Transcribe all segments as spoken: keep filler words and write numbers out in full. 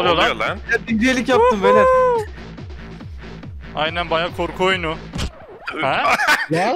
oluyor lan? lan? Ya dincelik yaptım beyler. Aynen bayağı korku oyunu. Ha? Ya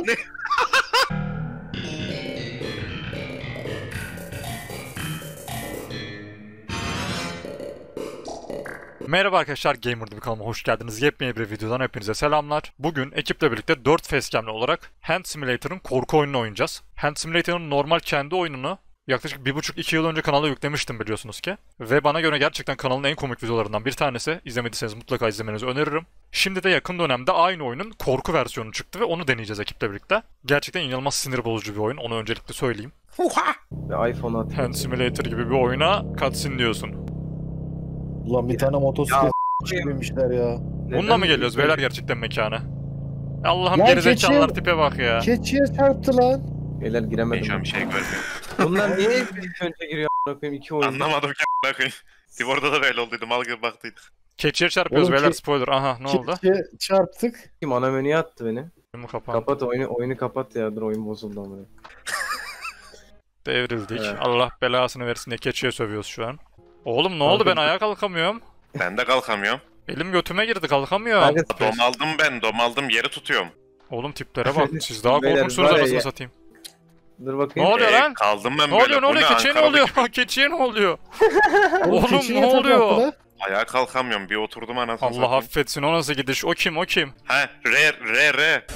Merhaba arkadaşlar, Gamer'da bir kanalıma hoş geldiniz. Yepyeni bir videodan hepinize selamlar. Bugün ekiple birlikte dört facecam'li olarak Hand Simulator'ın korku oyununu oynayacağız. Hand Simulator'ın normal kendi oyununu yaklaşık bir buçuk iki yıl önce kanala yüklemiştim biliyorsunuz ki. Ve bana göre gerçekten kanalın en komik videolarından bir tanesi. İzlemediyseniz mutlaka izlemenizi öneririm. Şimdi de yakın dönemde aynı oyunun korku versiyonu çıktı ve onu deneyeceğiz ekiple birlikte. Gerçekten inanılmaz sinir bozucu bir oyun, onu öncelikle söyleyeyim. Ve iPhone at. Hand Simulator gibi bir oyuna cutscene diyorsun. ulan bir tane motosiklet Ya, çıkmışlar ya. Bununla mı geliyoruz beyler gerçekten mekana? Allah'ım Lan gerizekalılar keçi- tipe bak ya. Keçiye çarptı lan. Beyler Ben giremedim. şu an bir şey görmüyorum. Bunlar niye ilk önce giriyor a**ına koyayım iki oyun? Anlamadım ki a**ına koyayım. Tivor'da da böyle olduydu. Mal gibi baktıydık. Keçiye çarpıyoruz Oğlum beyler, ke- spoiler. Aha ne oldu? Keçiye çarptık. Kim ana menüye attı beni. Oyunu kapandı. Kapat oyunu oyunu kapat ya. Dur oyun bozuldu ama. Devrildik. Evet. Allah belasını versin diye keçiye sövüyoruz şu an. Oğlum ne oldu, ben ayağa kalkamıyorum. Ben de kalkamıyorum. Elim götüme girdi, kalkamıyorum. Kanka, Dom aldım ben. Dom aldım yeri tutuyorum. Oğlum tiplere bak, siz daha Beyler, korkunçsunuz var ya- anasını satayım. Dur bakayım. Ne oluyor Ee, lan? Kaldım ben Ne böyle. oluyor ne Bu oluyor, keçiye ne Ankaralı oluyor? gibi. Keçiye ne oluyor? Oğlum, keçiye ne yatak oluyor? yaptılar. Ayağa kalkamıyorum. Bir oturdum anasını Allah satayım. affetsin, o nasıl gidiş? O kim o kim? Ha re re re.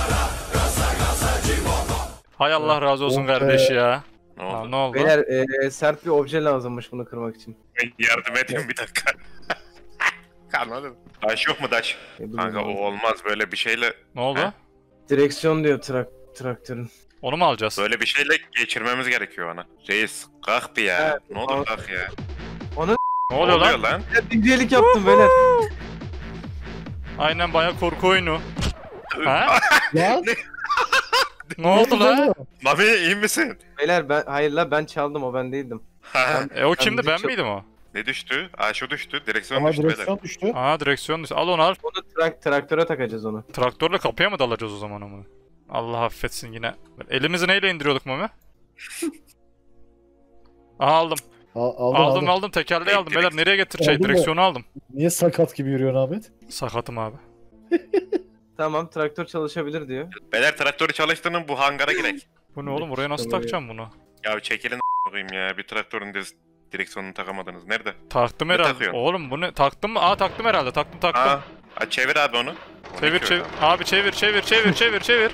Hay Allah razı olsun Oh be. kardeş ya. Ne Ha, oldu? ne oldu? Beyler e, sert bir obje lazımmış bunu kırmak için. Yardım edin bir dakika. Kalmadı. Daş yok mu daş? E, Kanka bilmiyorum. o olmaz böyle bir şeyle. Ne oldu? Ha? Direksiyon diyor trak traktörün. Onu mu alacağız? Böyle bir şeyle geçirmemiz gerekiyor ona. Reis kalk bir ya. Evet, Ne olur kalk ya. Ne oluyor lan? lan? Ya dincelik yaptım beyler. Aynen bayağı korku oyunu. Ha? Ya Ne oldu lan? Mami iyi misin? Beyler ben hayır la ben çaldım o ben değildim. Ha, E o kimdi, ben müzik miydim o? ne düştü? Aa şu düştü. Direksiyon ama düştü beyler. direksiyon düştü. Aa direksiyon düştü. Al onu al. Onu trak traktöre takacağız onu. Traktörle kapıya mı dalacağız o zaman ama? Allah affetsin yine. Elimizi neyle indiriyorduk Mami? Aha aldım. Al, aldın, Aldım aldın. aldım, tekerleği aldım. Beyler nereye getir şey? Aldın mı? Direksiyonu aldım. Niye sakat gibi yürüyorsun Ahmet? Sakatım abi. Tamam traktör çalışabilir diyor. Beyler traktörü çalıştırın bu hangara girek. Bu ne oğlum, buraya nasıl Tamam, takacağım bunu? Ya çekilin a**ayım ya. Bir traktörün de direksiyonunu takamadınız. Nerede? Taktım Ne herhalde. takıyorsun? Oğlum bu ne? Taktım mı? Aa taktım herhalde. Taktım taktım. Aa, ha, çevir abi onu. Çevir on iki çevir. orada. Abi çevir çevir çevir çevir çevir.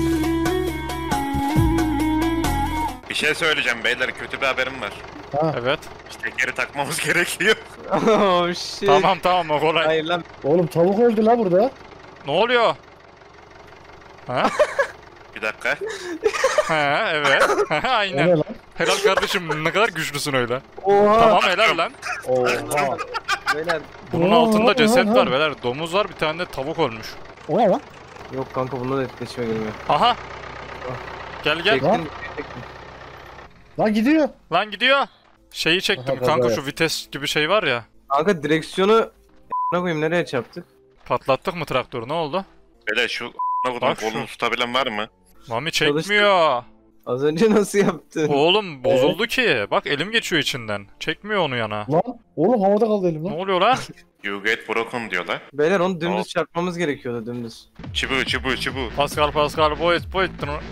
Bir şey söyleyeceğim beyler. Kötü bir haberim var. Ha, Evet. İşte geri takmamız gerekiyor. Oh shit. Tamam tamam, o kolay. Hayır lan. oğlum tavuk öldü la burada. Ne oluyor? Ha? Bir dakika. Ha evet. O ne Aynen. lan? Helal kardeşim, ne kadar güçlüsün öyle. Oha. Tamam helal lan. Oha. Beyler. Bunun Oo, altında ceset ha, var ha. beyler. Domuz var, bir tane de tavuk ölmüş. O ne lan? Yok kanka bunda da etkileşime girmiyor. Aha. Gel gel. Çektim, çektim. Lan gidiyor. Lan gidiyor. Şeyi çektim Aha, kanka, gaza şu vites gibi şey var ya. Kanka direksiyonu a**ına koyayım nereye çarptık? Patlattık mı traktörü, ne oldu? Beyler şu a**ına kodum Bak şu. kolunu tutabilen var mı? Mami Çalıştı. çekmiyor. Az önce nasıl yaptın? Oğlum bozuldu ki. Bak elim geçiyor içinden. Çekmiyor onu yana. Lan oğlum havada kaldı elim Ne lan. oluyor lan? You get broken diyorlar. Beyler onu dümdüz Tamam. çarpmamız gerekiyordu dümdüz. Çubuğu çubuğu çubuğu. Pascal Pascal boyut boyut.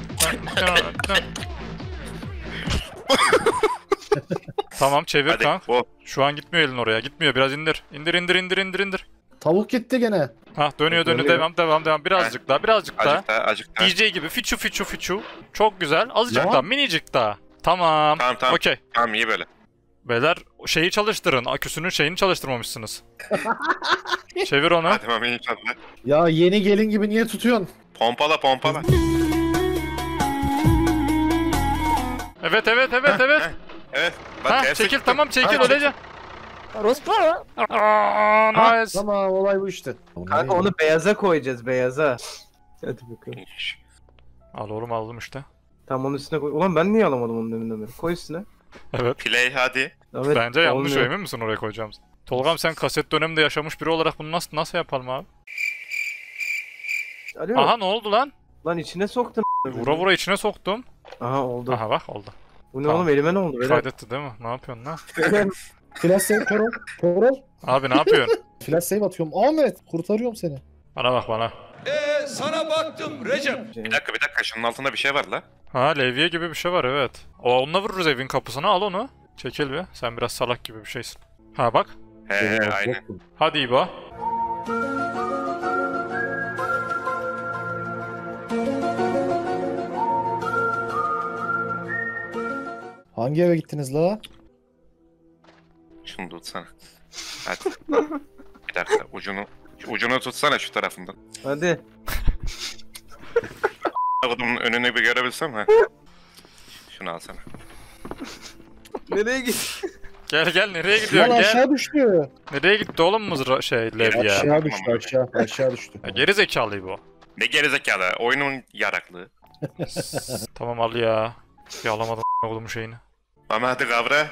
Tamam çevir Hadi kank. o. Şu an gitmiyor elin oraya. Gitmiyor, biraz indir. İndir indir indir indir indir. Tavuk gitti gene. Hah dönüyor dönüyor, Dönüyor. devam devam devam. Birazcık daha birazcık daha. Acık daha acık daha. D J gibi fiçu fiçu fiçu. Çok güzel. Azıcık Lan. daha, minicik daha. Tamam. Tamam tamam. Okey. Tamam iyi böyle. Beyler şeyi çalıştırın. Aküsünün şeyini çalıştırmamışsınız. Çevir onu. Hadi Mami inşallah. Ya yeni gelin gibi niye tutuyorsun? Pompala pompala. Evet evet evet evet. Evet. Bak, Ha ters çekil, tuttum. tamam çekil, Ha, öylece. Aa, Ha, nice. tamam olay bu işte. Kanka onu beyaza koyacağız beyaza. Hadi bakalım. Şş, Al oğlum, aldım işte. Tam onun üstüne koy. Ulan ben niye alamadım onun deminden beri? Koy üstüne. Evet. Play hadi. Evet, Bence yanlış, olmuyor. emin misin oraya koyacağımız? Tolgam sen kaset döneminde yaşamış biri olarak bunu nasıl nasıl yapalım abi? Alo. Aha ne oldu lan? Lan içine soktun. Vura vura içine soktum. Aha oldu. Aha bak oldu. Bu ne Tamam. oğlum elime ne oldu? Beyler? Kaydetti değil mi? Ne yapıyorsun lan? Beyler, Flash save kör ol. Kör ol. Abi ne yapıyorsun? Flash save atıyorum. Ahmet kurtarıyorum seni. Bana bak bana. Ee, sana baktım Recep. Bir dakika bir dakika şunun altında bir şey var la. Ha levye gibi bir şey var evet. O onunla vururuz evin kapısına al onu. Çekil bir. Sen biraz salak gibi bir şeysin. Ha bak. He he aynen. Hadi İbo. Hangi eve gittiniz la? Şunu tutsana. Hadi. Bir dakika ucunu ucunu tutsana şu tarafından. Hadi. Adamın önünü bir görebilsem ha. Şunu alsana. Nereye git? Gel gel nereye Lan gidiyorsun gel. aşağı düştü. Nereye gitti oğlum mızra şey levye? Aşağı düştü aşağı. Aşağı düştü. Ya, geri zekalı bu. Ne gerizekalı oyunun yaraklığı. Tamam al ya. Bir alamadım oğlum şeyini. Ama hadi kavra.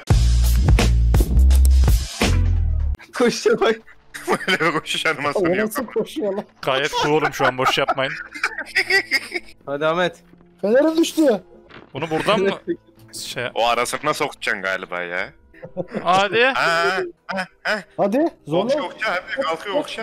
Koşa bak. Böyle bir koşuş animasyonu O yok nasıl ama. koşuyor lan? Gayet cool'um şu an boş yapmayın. Hadi Ahmet. Fenerim düştü. Bunu buradan mı şey? O arasına sokacaksın galiba ya. Hadi. Ha, ha, ha. Hadi Okşa zorla. okşa hadi kalkıyor okşa.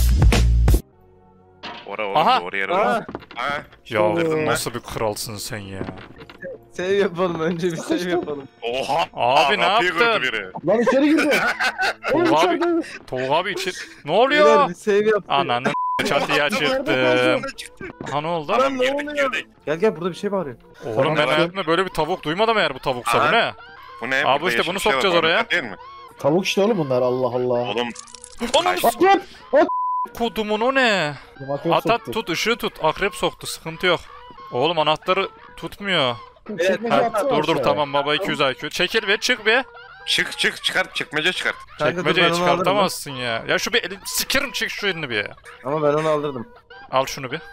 Ora oğlum Aha. doğru yere Aa. bak. Ha. Ya Kırdın mı? nasıl bir kralsın sen ya. Save yapalım önce bir save yapalım. Oha. Abi ne kapıyı kırdı yaptın? biri. Lan içeri girdi. Oğlum Tolga abi, içeride. Tolga abi için. Ne Beyler oluyor? bir save yapalım. Ananın çatıya çıktım. Ha ne oldu? Lan ne Girdik, oluyor? girdik. Gel gel burada bir şey bağırıyor. Oğlum ben var. hayatımda böyle bir tavuk duymadım eğer bu tavuksa bu Aha. ne? Bu ne? Abi Burada işte yeşil bunu bir şey var, sokacağız orada oraya. Değil mi? Tavuk işte oğlum bunlar Allah Allah. Oğlum Onun Bak lan. kodumun o ne? Akrep At at soktu. tut ışığı tut. Akrep soktu sıkıntı yok. Oğlum anahtarı tutmuyor. Çekmece Ha, atsana dur dur aşağıya. tamam baba iki yüz I Q. Çekil be çık be. çık çık çıkart çıkmaca çıkart. Kanka dur, ben Çekmeceyi onu alırım. çıkartamazsın ya. Ya şu bir elin sikerim çek şu elini bir. Ama ben onu aldırdım. Al şunu bir.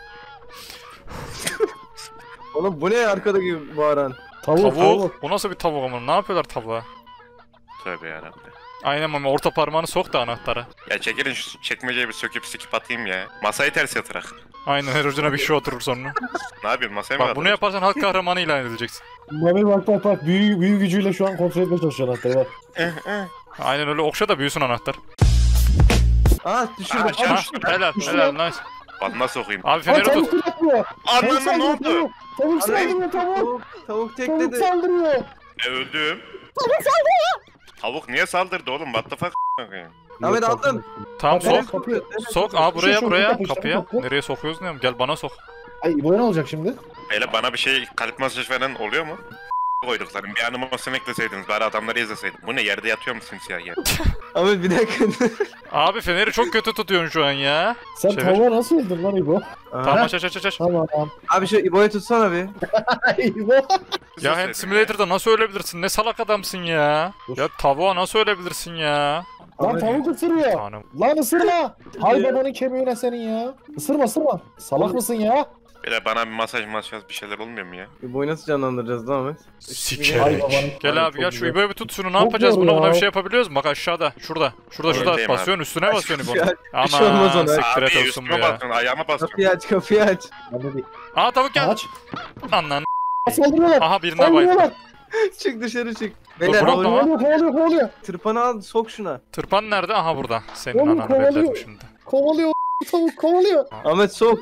Oğlum bu ne arkada gibi bağıran? Tavuk Tavuk. tavuk. Bu nasıl bir tavuk ama ne yapıyorlar tavuğa? Tövbe yarabbim. Aynen ama orta parmağını sok da anahtara. Ya çekilin şu çekmeceyi bir söküp sikip atayım ya. Masayı ters yatırak. Aynen her ucuna bir şey oturur sonra. Ne yapıyorsun masaya mı Bak bunu yaparsan halk kahramanı ilan edileceksin. Mami bak bak bak büyü, büyü gücüyle şu an kontrol etmeye çalışıyor anahtarı bak. Aynen öyle okşa da büyüsün anahtar. Aa düşürdüm. Aa, Ha, düştü. helal Düştü. helal nice. Bana sokayım. Abi Aa, feneri tavuk tut. yapmıyor. Tavuk Ananı ne saldırıyor oldu? tavuk. Tavuk saldırıyor tavuk. Tavuk, tavuk Tavuk tekledi. saldırıyor. E, öldüm. Tavuk saldırıyor. Tavuk niye saldırdı oğlum? What the fuck? Ahmet aldın. Tamam Kapıyı- sok. kapıyı- Sok aa buraya Şu, şu, buraya kapı, kapıya. kapı. Nereye sokuyoruz ne? Gel bana sok. Ay İbo'ya ne olacak şimdi? Hele bana bir şey kalp masaj falan oluyor mu? Koyduklarım bir animasyon ekleseydiniz bari adamları izleseydim. Bu ne yerde yatıyor mu simsiyah yer? Ahmet bir dakika. Abi feneri çok kötü tutuyorsun şu an ya. Sen Çevir. tavuğa nasıl öldün lan İbo? Tamam aç aç aç aç. Tamam. Abi şu İbo'yu tutsana bir. İbo. Ya Hand Simulator'da nasıl ölebilirsin? Ne salak adamsın ya. Dur. Ya tavuğa nasıl ölebilirsin ya? Lan tavuk ısırıyor. Tanrım. Lan ısırma. Hay babanın kemiğine senin ya. Isırma ısırma. Salak mısın ya? Böyle bana bir masaj masaj bir şeyler olmuyor mu ya? İbo'yu nasıl canlandıracağız lan Ahmet? Hay Sikerek. babanın. Gel Ay, abi çok gel şu güzel. İbo'yu bir tut şunu ne Çok yapacağız? zor Buna ya. buna bir şey yapabiliyoruz mu? Bak aşağıda. Şurada. Şurada şurada Öndeyim abi. basıyorsun üstüne basıyorsun Bir İbo'nun. şey olmaz Aman ona. siktir et Abi olsun bu üstüme ya. basıyorsun ayağıma basıyorsun. Kapıyı aç kapıyı aç. Hadi bir Aa tavuk geldi. aç. Anlan. Saldırıyorlar. Aha birine bayıldı. Saldırıyorlar. Çık dışarı çık. Dur, Beyler bırak o- lan. Kovalıyor kovalıyor kovalıyor. tırpanı al sok şuna. Tırpan nerede? Aha burada. Senin Oğlum, ananı kovalıyor. bekledim şimdi. Kovalıyor. Tavuk kovalıyor. Ahmet sok.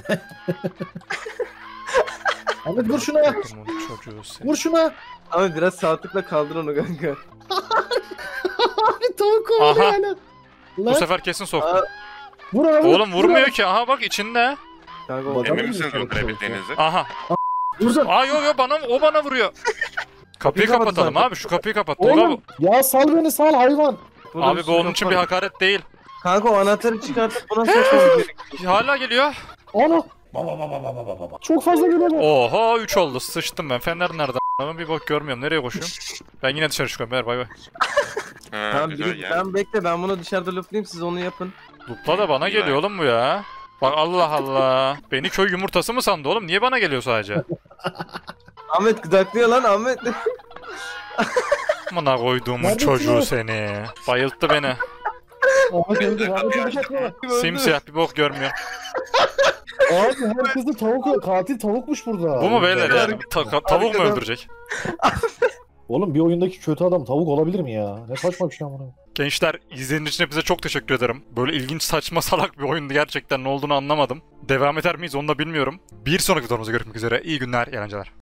Ahmet vur şuna. Bunun çocuğu seni. Vur şuna. Ahmet biraz sağ tıkla kaldır onu kanka. Ahmet tavuk kovalıyor Aha. hala. Bu Lan sefer kesin sok. Aa, vur abi. Oğlum vurmuyor ki. Aha bak içinde. kanka o Bak- Emin Tamam, misiniz bir kere öldürebildiğinizi? Aha. Vursun. Aa yo yo bana o bana vuruyor. Kapıyı kapat kapatalım zaten. abi şu kapıyı kapat. Tolga Oğlum bu. ya sal beni sal hayvan. Burada Abi bir bu sürü onun için bir kapı var. hakaret değil. Kanka o anahtarı çıkartıp buna sokmamız gerek. Hala geliyor. Ana. Çok fazla geliyor bu. Oha üç oldu. Sıçtım ben. Fener nerede? Ama bir bok görmüyorum. Nereye koşuyorum? Ben yine dışarı çıkıyorum. Ver bay bay. Ha, Tamam güzel biri, ya. ben bekle ben bunu dışarıda looplayayım siz onu yapın. Dupla da bana geliyor oğlum bu ya. Bak Allah Allah. Beni köy yumurtası mı sandı oğlum? Niye bana geliyor sadece? Ahmet gıdaklıyor lan Ahmet. Amına koyduğumun Neredesin çocuğu oğlum? seni. Bayılttı beni. Ahmet öldü. Ahmet öldü. Bakma. Simsiyah bir bok görmüyor. Abi herkes de tavuk katil tavukmuş burada. Bu mu beyler Arka- yani? Ta- ka- tavuk mu arkadan- öldürecek? Oğlum bir oyundaki kötü adam tavuk olabilir mi ya? Ne saçma bir şey amına. Gençler izlediğiniz için hepinize çok teşekkür ederim. Böyle ilginç saçma salak bir oyundu gerçekten, ne olduğunu anlamadım. Devam eder miyiz onu da bilmiyorum. Bir sonraki videomuzda görüşmek üzere. İyi günler, eğlenceler.